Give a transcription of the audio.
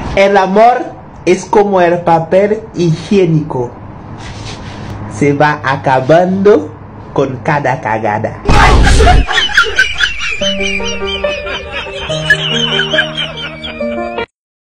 El amor es como el papel higiénico. Se va acabando con cada cagada.